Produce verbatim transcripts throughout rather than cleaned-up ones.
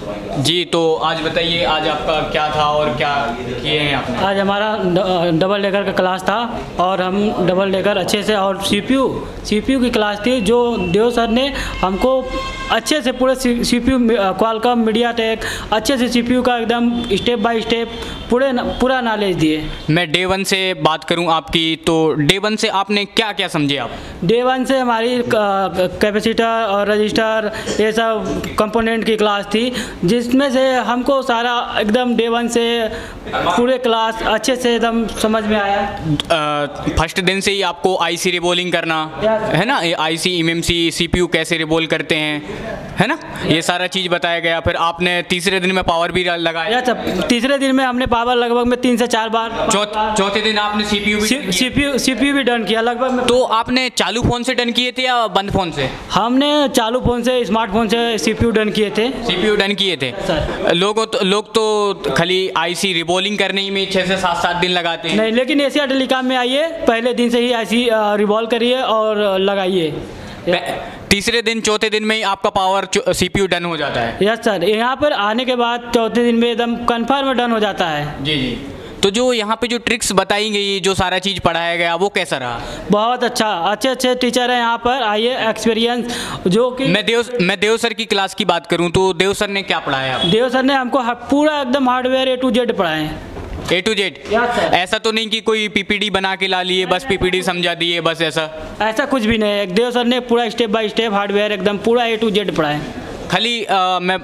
जी, तो आज बताइए, आज आपका क्या था और क्या किए हैं आपने? आज हमारा डबल डेकर का क्लास था और हम डबल डेकर अच्छे से, और सीपीयू सीपीयू की क्लास थी जो देव सर ने हमको अच्छे से पूरे सीपीयू क्वालकॉम मीडियाटेक अच्छे से सीपीयू का एकदम स्टेप बाय स्टेप पूरे पूरा नॉलेज दिए। मैं डे वन से बात करूं आपकी, तो डे वन से आपने क्या क्या समझे आप? डे वन से हमारी कैपेसिटर और रजिस्टर ये सब कंपोनेंट की क्लास थी, जिसमें से हमको सारा एकदम डे वन से पूरे क्लास अच्छे से एकदम समझ में आया। फर्स्ट दिन से ही आपको आईसी रिबोलिंग करना है ना, आईसी एमएमसी सीपीयू कैसे रिबोल करते हैं, है ना, ये सारा चीज़ बताया गया। फिर आपने तीसरे दिन में पावर भी लगाया? तीसरे दिन में हमने पावर लगभग में तीन से चार बार। चौथे दिन आपने सीपीयू भी सीपीयू सीपीयू भी डन किया लगभग में। तो आपने चालू फ़ोन से डन किए थे या बंद फ़ोन से? हमने चालू फ़ोन से, स्मार्टफोन से सीपीयू डन किए थे। सीपीयू डन किए थे लोग तो लोग तो खाली आईसी रिबोलिंग करने में छः से सात सात दिन लगाते हैं। नहीं, लेकिन एशिया टेलीकॉम में आइए, पहले दिन से ही आईसी रिवॉल्व करिए और लगाइए। तीसरे दिन चौथे दिन में ही आपका पावर सीपीयू डन हो जाता है? यस सर, यहाँ पर आने के बाद चौथे दिन में एकदम कन्फर्म डन हो जाता है। जी जी। तो जो यहाँ पे जो ट्रिक्स बताई गई, जो सारा चीज़ पढ़ाया गया, वो कैसा रहा? बहुत अच्छा, अच्छे अच्छे टीचर हैं यहाँ पर, आइए एक्सपीरियंस जो कि। मैं देव मैं देव सर की क्लास की बात करूँ तो देव सर ने क्या पढ़ाया? देव सर ने हमको पूरा एकदम हार्डवेयर ए टू जेड पढ़ाए। A to Z? ऐसा तो नहीं कि कोई पीपीडी बना के ला लिए, बस पीपीडी समझा दिए बस, ऐसा ऐसा कुछ भी नहीं है। देव सर ने पूरा स्टेप बाय स्टेप हार्डवेयर एकदम पूरा ए टू जेड पढ़ाए। खाली आ, मैं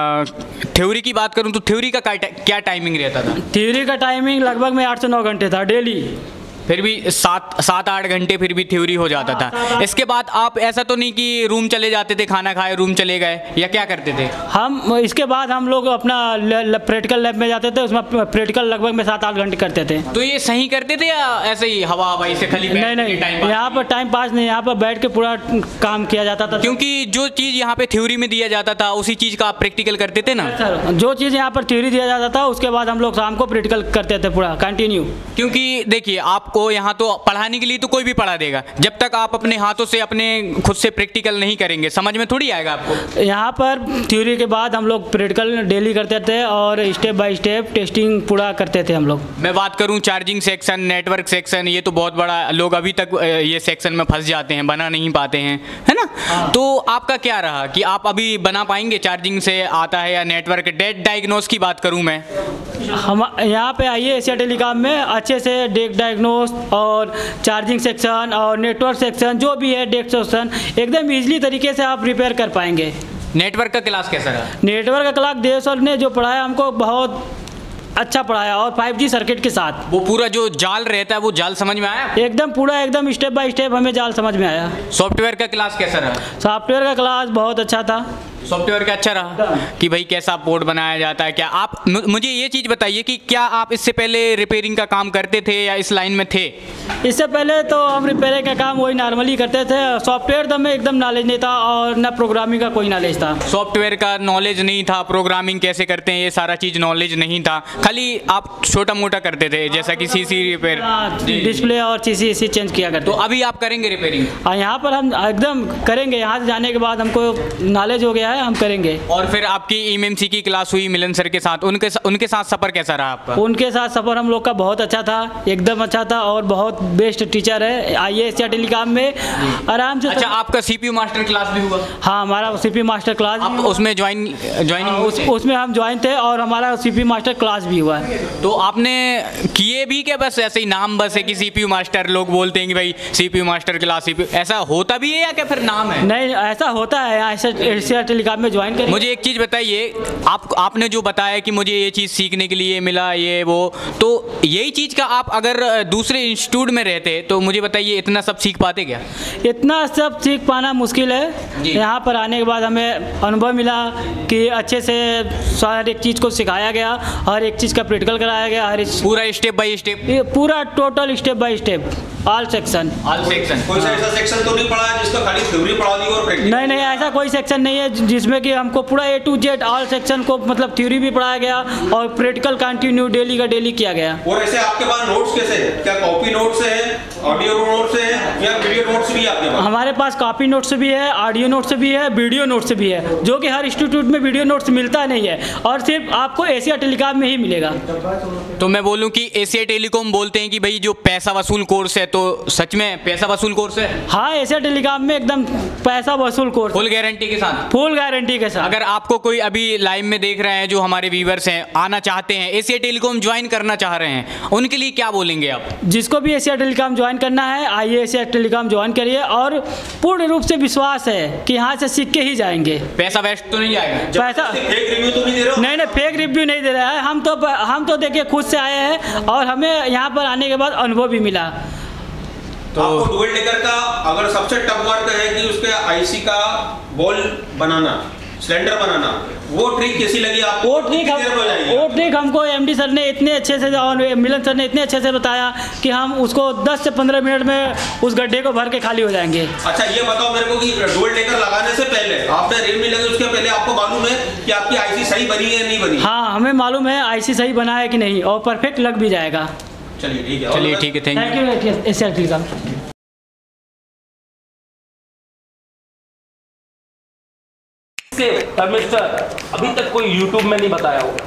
थ्योरी की बात करूं तो थ्योरी का क्या टाइमिंग रहता था? थ्योरी का टाइमिंग लगभग में आठ से नौ घंटे था डेली। फिर भी सात सात आठ घंटे फिर भी थ्योरी हो जाता था। इसके बाद आप ऐसा तो नहीं कि रूम चले जाते थे, खाना खाए रूम चले गए, या क्या करते थे? हम इसके बाद हम लोग अपना प्रैक्टिकल लैब में जाते थे, उसमें प्रैक्टिकल लगभग में सात आठ घंटे करते थे। तो ये सही करते थे या ऐसे ही हवा हवाई से खाली? नहीं नहीं, यहाँ पर टाइम पास नहीं, यहाँ पर बैठ के पूरा काम किया जाता था। क्योंकि जो चीज़ यहाँ पे थ्योरी में दिया जाता था उसी चीज़ का आप प्रैक्टिकल करते थे ना? सर, जो चीज़ यहाँ पर थ्योरी दिया जाता था उसके बाद हम लोग शाम को प्रैक्टिकल करते थे पूरा कंटिन्यू। क्योंकि देखिए, आपको यहाँ तो पढ़ाने के लिए तो कोई भी पढ़ा देगा, जब तक आप अपने हाथों से अपने खुद से प्रैक्टिकल नहीं करेंगे समझ में थोड़ी आएगा आपको। यहाँ पर थ्योरी के बाद हम लोग प्रैक्टिकल डेली करते थे और स्टेप बाय स्टेप टेस्टिंग पूरा करते थे हम लोग। मैं बात करूँ चार्जिंग सेक्शन, नेटवर्क सेक्शन, ये तो बहुत बड़ा, लोग अभी तक ये सेक्शन में फंस जाते हैं, बना नहीं पाते हैं, है ना? हाँ। तो आपका क्या रहा कि आप अभी बना पाएंगे? चार्जिंग से आता है या नेटवर्क? डेट डायग्नोस की बात करूँ मैं, हम यहाँ पे आइए एशिया टेलीकॉम में अच्छे से डेट डायग्नोस और चार्जिंग सेक्शन और नेटवर्क सेक्शन जो भी है डेट सेक्शन एकदम इजीली तरीके से आप रिपेयर कर पाएंगे। नेटवर्क का क्लास कैसा रहा? नेटवर्क का क्लास देव सर ने जो पढ़ाया हमको बहुत अच्छा पढ़ाया, और फाइव जी सर्किट के साथ। वो पूरा जो जाल रहता है वो जाल समझ में आया? एकदम पूरा एकदम स्टेप बाय स्टेप हमें जाल समझ में आया। सॉफ्टवेयर का क्लास कैसा रहा? सॉफ्टवेयर का क्लास बहुत अच्छा था। सॉफ्टवेयर का अच्छा रहा कि भाई कैसा पोर्ट बनाया जाता है, क्या आप मुझे ये चीज़ बताइए कि क्या आप इससे पहले रिपेयरिंग का काम करते थे या इस लाइन में थे? इससे पहले तो हम रिपेयरिंग का काम वही नॉर्मली करते थे। सॉफ्टवेयर तो हमें एकदम नॉलेज नहीं था और न प्रोग्रामिंग का कोई नॉलेज था। सॉफ्टवेयर का नॉलेज नहीं था, प्रोग्रामिंग कैसे करते हैं ये सारा चीज़ नॉलेज नहीं था, खाली आप छोटा मोटा करते थे जैसा कि सीसी रिपेयर, डिस्प्ले और सीसी इसी चेंज किया करते। तो अभी आप करेंगे रिपेयरिंग? यहाँ पर हम एकदम करेंगे, यहाँ से जाने के बाद हमको नॉलेज हो गया है, हम करेंगे। और फिर आपकी एमएमसी की क्लास हुई मिलन सर के साथ, उनके उनके साथ सफर कैसा रहा आपका? उनके साथ सफर हम लोग का बहुत अच्छा था, एकदम अच्छा था, और बहुत बेस्ट टीचर है। आइए एशिया टेलीकॉम में आराम से। अच्छा, आपका सीपीयू मास्टर क्लास भी हुआ? हाँ, हमारा सीपीयू मास्टर क्लास। आप उसमें ज्वाइन ज्वाइनिंग उस, उसमें हम ज्वाइन थे और हमारा सीपीयू मास्टर क्लास भी हुआ। तो आपने किए भी क्या, बस ऐसे ही नाम बस है कि सीपीयू मास्टर, लोग बोलते हैं कि भाई सीपीयू मास्टर क्लास, सीपीयू, ऐसा होता भी है या क्या फिर नाम है? नहीं, ऐसा होता है, एशिया टेलीकॉम में ज्वाइन करें। मुझे एक चीज़ बताइए, आप आपने जो बताया कि मुझे ये चीज़ सीखने के लिए मिला ये वो, तो यही चीज़ का आप अगर दूसरे इंस्टीट्यूट में रहते तो मुझे बताइए इतना सब सीख पाते क्या? इतना सब सीख पाना मुश्किल है। यहाँ पर आने के बाद हमें अनुभव मिला कि अच्छे से हर एक चीज़ को सिखाया गया, हर एक चीज़ का प्रैक्टिकल कराया गया, हर एक पूरा स्टेप बाय स्टेप, पूरा total step by step. All section. All section. कोई सा ऐसा सेक्शन तो नहीं पढ़ा है जिसका खाली थ्योरी पढ़ा दी और प्रैक्टिकल? नहीं नहीं, ऐसा कोई सेक्शन नहीं है जिसमें कि हमको पूरा A to Z all section को मतलब थ्योरी भी पढ़ाया गया और प्रैक्टिकल कंटिन्यू डेली का डेली किया गया। और ऐसे आपके पास नोट्स कैसे है? क्या कॉपी नोट्स है, ऑडियो नोट्स है या वीडियो नोट्स भी है आपके पास? हमारे पास कॉपी नोट्स भी है, ऑडियो नोट्स भी है, वीडियो नोट्स भी है, जो कि हर इंस्टीट्यूट में वीडियो नोट्स मिलता नहीं है और सिर्फ आपको एशिया टेलीकॉम में ही मिलेगा। तो मैं बोलूं कि एशिया टेलीकॉम बोलते हैं कि भाई जो पैसा वसूल कोर्स है, तो सच में पैसा वसूल कोर्स है? हाँ, एशिया टेलीकॉम में एकदम पैसा वसूल कोर्स, फुल गारंटी के साथ। फुल गारंटी के साथ। अगर आपको कोई अभी लाइव में देख रहे हैं जो हमारे व्यूवर्स हैं, आना चाहते हैं, एशिया टेलीकॉम ज्वाइन करना चाह रहे हैं, उनके लिए क्या बोलेंगे आप? जिसको भी एशिया टेलीकॉम ज्वाइन करना है, आइए एशिया टेलीकॉम ज्वाइन करिए और पूर्ण रूप से विश्वास है कि यहाँ से सीख के ही जाएंगे। पैसा वेस्ट तो नहीं जाएगा? पैसा फेक रिव्यू तो नहीं दे रहे हो? नहीं नहीं, फेक रिव्यू नहीं दे रहा है। हम तो हम तो देखिए खुद से आए हैं और हमें यहाँ पर आने के बाद अनुभव भी मिला। तो आपको डुअल डेकर का अगर सबसे टफ वर्क है कि उसके आईसी का बॉल बनाना, सिलेंडर बनाना, वो ट्रिक कैसी लगी आपको? वो ट्रिक वो ट्रिक हमको एमडी सर ने इतने अच्छे से और मिलन सर ने इतने अच्छे से बताया कि हम उसको दस से पंद्रह मिनट में उस गड्ढे को भर के खाली हो जाएंगे। अच्छा ये बताओ मेरे को कि डुअल डेकर लगाने से पहले आपने रेल में लगे उसके पहले आपको मालूम है कि आपकी आईसी सही बनी है या नहीं बनी? हाँ, हमें मालूम है आईसी सही बना है कि नहीं और परफेक्ट लग भी जाएगा। चलिए ठीक है, चलिए ठीक है, thank you. Thank you Asia telecom. परमेश्वर अभी तक कोई यूट्यूब में नहीं बताया होगा।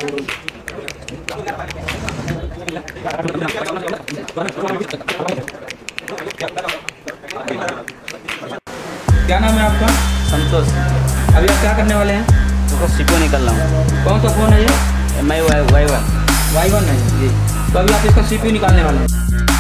क्या नाम है आपका? संतोष। अभी आप क्या करने वाले हैं? तो सीपीयू निकल रहा हूँ। कौन सा फ़ोन है ये? M I Y one. Y one है जी। तो अभी आप इसका सीपीयू निकालने वाले हैं।